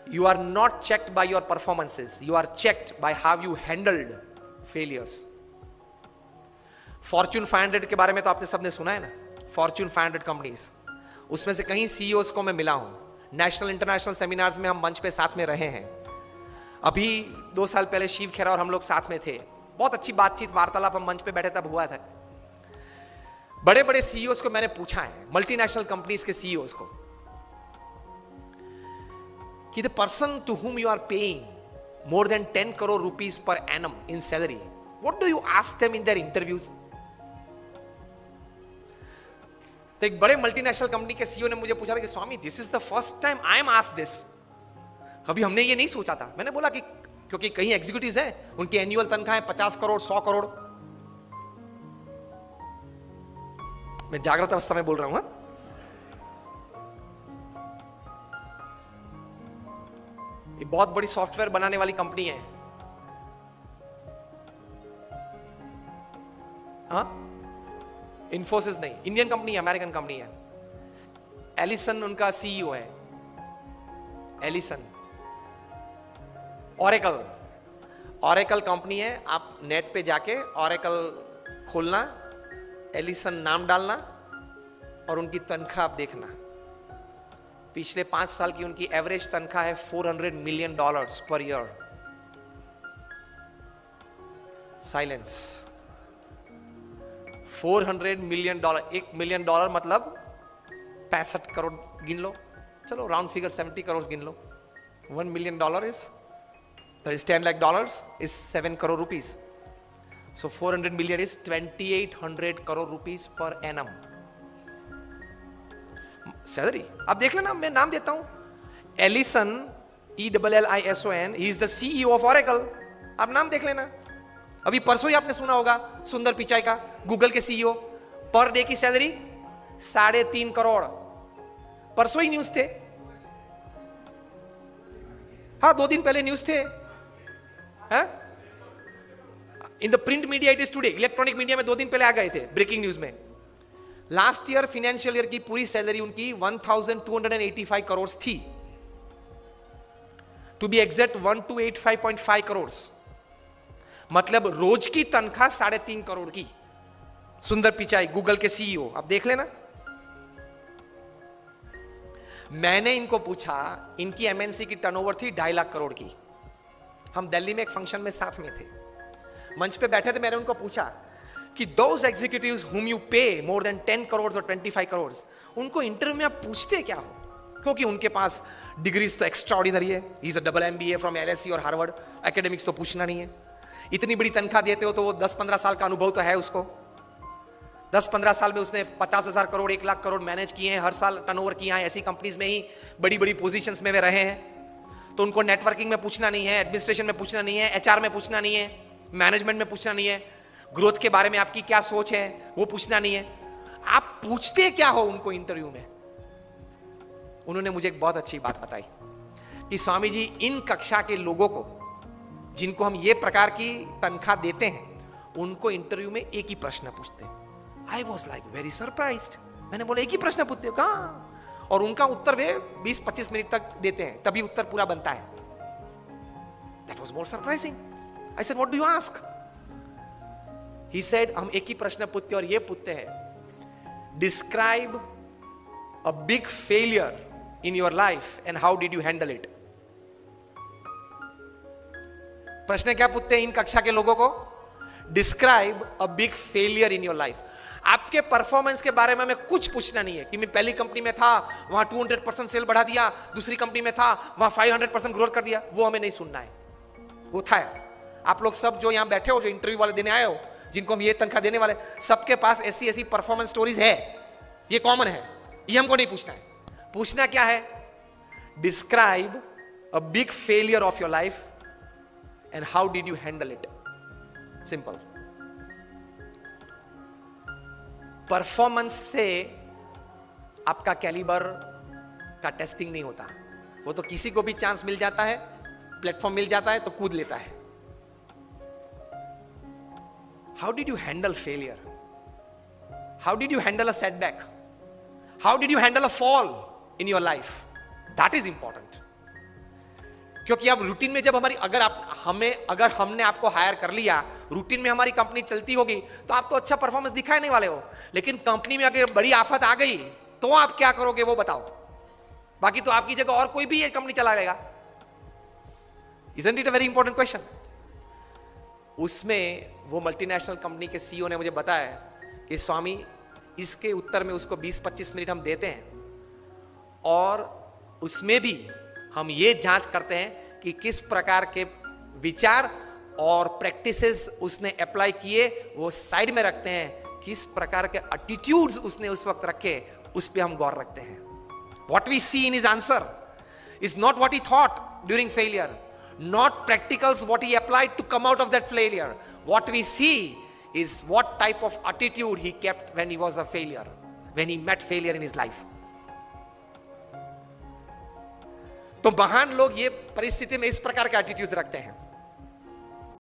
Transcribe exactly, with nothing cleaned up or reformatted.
You are not checked by your performances. You are checked by how you handled failures. Fortune five hundred के बारे में तो आपने सबने सुना है ना, Fortune फाइव हंड्रेड कंपनीज, उसमें से कहीं सीईओज को मैं मिला हूं, नेशनल इंटरनेशनल सेमिनार्स में हम मंच पे साथ में रहे हैं। अभी दो साल पहले शिव खेरा और हम लोग साथ में थे, बहुत अच्छी बातचीत वार्तालाप हम मंच पे बैठे तब हुआ था। बड़े बड़े सीईओज को मैंने पूछा है, मल्टीनेशनल कंपनीज के सीईओज को, कि the person to whom you are paying more than ten crore rupees per annum in salary, what do you ask them in their interviews? तो एक बड़े मल्टीनेशनल कंपनी के सीईओ ने मुझे पूछा था कि Swami this is the first time I am asked this, कभी हमने ये नहीं सोचा था। मैंने बोला कि क्योंकि कई एग्जीक्यूटिव्स हैं, उनकी एनुअल तनख्वाह है पचास करोड़ सौ करोड़। मैं जागृत अवस्था में बोल रहा हूं। हा? ये बहुत बड़ी सॉफ्टवेयर बनाने वाली कंपनी है। हाँ, इन्फोसिस नहीं, इंडियन कंपनी है, अमेरिकन कंपनी है। एलिसन उनका सीईओ है, एलिसन। ऑरेकल, ऑरेकल कंपनी है, आप नेट पे जाके ऑरेकल खोलना, एलिसन नाम डालना और उनकी तनख्वाह आप देखना। पिछले पांच साल की उनकी एवरेज तनख्वाह है चार सौ million dollars per year. Silence. चार सौ मिलियन डॉलर, एक मिलियन डॉलर मतलब पैंसठ करोड़ गिन लो, चलो राउंड फिगर सत्तर करोड़ गिन लो। One million dollar is that is ten lakh dollars is seven crore rupees. So four hundred million is twenty eight hundred crore rupees per annum salary. आप देख लेना, मैं नाम देता हूं, Ellison, E double L I S O N, he is the CEO of Oracle. आप नाम देख लेना। अभी परसों ही आपने सुना होगा सुंदर पिचाई का, गूगल के सीईओ, पर डे की सैलरी साढ़े तीन करोड़। परसों ही न्यूज थे, हाँ दो दिन पहले न्यूज थे। In the print media it is today, electronic media में दो दिन पहले आ गए थे ब्रेकिंग न्यूज में। लास्ट ईयर फाइनेंशियल ईयर की पूरी सैलरी उनकी one thousand two hundred eighty five crore थी, to be exact one two eight five point five crore, मतलब रोज की तनख्वाह साढ़े तीन करोड़ की। सुंदर पिचाई, गूगल के सीईओ, आप देख लेना। मैंने इनको पूछा, इनकी एमएनसी की टर्नओवर थी ढाई लाख करोड़ की। हम दिल्ली में एक फंक्शन में साथ में थे, मंच पे बैठे थे। मैंने उनको पूछा कि दोज एग्जीक्यूटिव्स हुम यू पे मोर देन टेन करोड़ और ट्वेंटी फाइव करोड़, उनको इंटरव्यू में आप पूछते क्या हो? क्योंकि उनके पास डिग्रीज तो एक्स्ट्राऑर्डिनरी है, he is a double MBA from LSC और हार्वर्ड, एकेडमिक्स तो पूछना नहीं है। इतनी बड़ी तनख्वाह देते हो तो वो दस पंद्रह साल का अनुभव तो है उसको। दस पंद्रह साल में उसने पचास हजार करोड़ एक लाख करोड़ मैनेज किए हैं, हर साल टर्नओवर किया है, ऐसी कंपनीज में ही बड़ी बड़ी पोजीशंस में वे रहे हैं। तो उनको नेटवर्किंग में पूछना नहीं है, एडमिनिस्ट्रेशन में पूछना नहीं है, एचआर में पूछना नहीं है, मैनेजमेंट में पूछना नहीं है, ग्रोथ के बारे में आपकी क्या सोच है वो पूछना नहीं है। आप पूछते क्या हो उनको इंटरव्यू में? उन्होंने मुझे एक बहुत अच्छी बात बताई कि स्वामी जी, इन कक्षा के लोगों को जिनको हम ये प्रकार की तनख्वाह देते हैं, उनको इंटरव्यू में एक ही प्रश्न पूछते हैं। I was like very surprised. मैंने बोला एक ही प्रश्न पूछते हो कहाँ? और उनका उत्तर वे बीस पच्चीस मिनट तक देते हैं, तभी उत्तर पूरा बनता है। That was more surprising. I said what do you ask? He said हम एक ही प्रश्न पूछते और ये पूछते हैं, describe a big failure in your life and how did you handle it. प्रश्न क्या पूछते हैं इन कक्षा के लोगों को? Describe a big failure in your life. आपके परफॉर्मेंस के बारे में हमें कुछ पूछना नहीं है कि मैं पहली कंपनी में था वहां दो सौ परसेंट सेल बढ़ा दिया, दूसरी कंपनी में था वहां पाँच सौ परसेंट ग्रोथ कर दिया, वो हमें नहीं सुनना है। वो था आप लोग सब जो यहां बैठे हो, जो इंटरव्यू वाले देने आए हो, जिनको हम ये तनख्वाह देने वाले, सबके पास ऐसी ऐसी परफॉर्मेंस स्टोरीज है, ये कॉमन है, ये हमको नहीं पूछना है। पूछना क्या है? Describe a big failure of your life and how did you handle it. Simple. Performance से आपका कैलिबर का टेस्टिंग नहीं होता, वो तो किसी को भी चांस मिल जाता है, प्लेटफॉर्म मिल जाता है तो कूद लेता है। How did you handle failure? How did you handle a setback? How did you handle a fall in your life? That is important. क्योंकि अब रूटीन में जब हमारी अगर आप हमें अगर हमने आपको हायर कर लिया, रूटीन में हमारी कंपनी चलती होगी तो आप तो अच्छा परफॉर्मेंस दिखाने नहीं वाले हो, लेकिन कंपनी में अगर बड़ी आफत आ गई तो आप क्या करोगे वो बताओ। बाकी तो आपकी जगह और कोई भी ये कंपनी चला लेगा। Isn't it a very important question? उसमें वो मल्टीनेशनल कंपनी के सीईओ ने मुझे बताया कि स्वामी इसके उत्तर में उसको बीस पच्चीस मिनट हम देते हैं और उसमें भी हम ये जांच करते हैं कि किस प्रकार के विचार और प्रैक्टिसेस उसने अप्लाई किए, वो साइड में रखते हैं। किस प्रकार के एटीट्यूड्स उसने उस वक्त रखे, उस पे हम गौर रखते हैं। What we see in his answer is not what he thought during failure, not practicals what he applied to come out of that failure. What we see is what type of attitude he kept when he was a failure, when he met failure in his life. तो महान लोग ये परिस्थिति में इस प्रकार के attitudes रखते हैं।